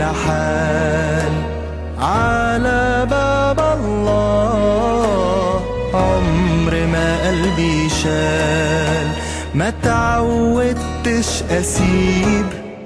حال. على باب الله عمر ما قلبي شال. ما تعودتش أسيب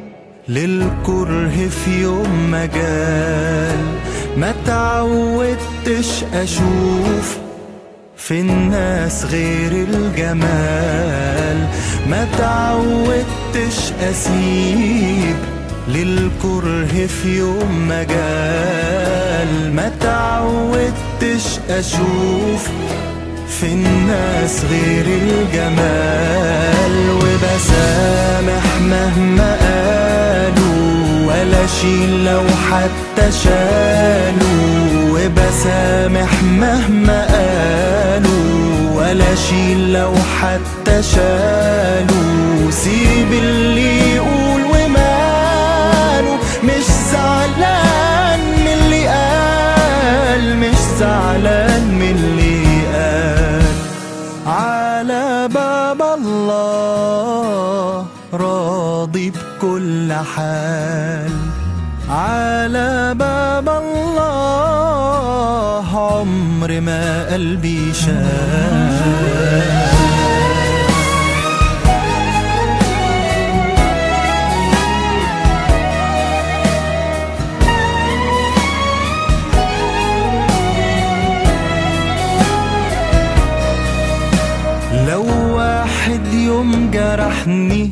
للكره في يوم مجال. ما تعودتش أشوف في الناس غير الجمال. ما تعودتش أسيب للكره في يوم مجال. ما تعودتش أشوف في الناس غير الجمال. وبسامح مهما قالوا ولا شيل لو حتى شالوا. وبسامح مهما قالوا ولا شيل لو حتى شالوا. سيب اللي يقول وماله، مش زعلان من اللي قال، مش زعلان من اللي قال. على باب الله راضي بكل حال. على باب الله عمر ما قلبي شال. لو واحد يوم جرحني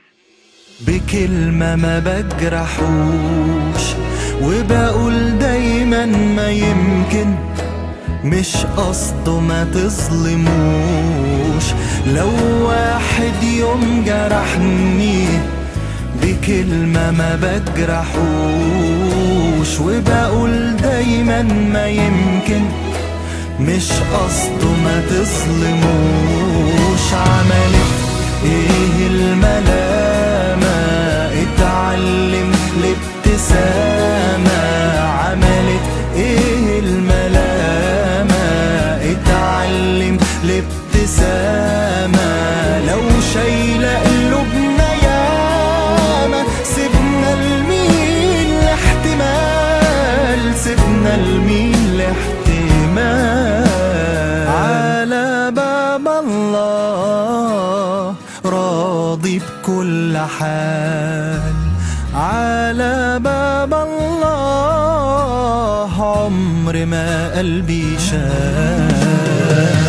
بكلمة ما بجرحوش، وبقول دايما ما يمكن مش قصده ما تظلموش. لو واحد يوم جرحني بكلمة ما بجرحوش، وبقول دايما ما يمكن مش قصده ما تظلموش. عملت ايه الملامة؟ اتعلم الابتسامة. عملت ايه الملامة؟ اتعلم الابتسامة. لو شايلة قلوبنا ياما سيبنا لمين الاحتمال، سيبنا لمين الاحتمال. على باب الله راضي بكل حال. على باب الله عمر ما قلبي شال.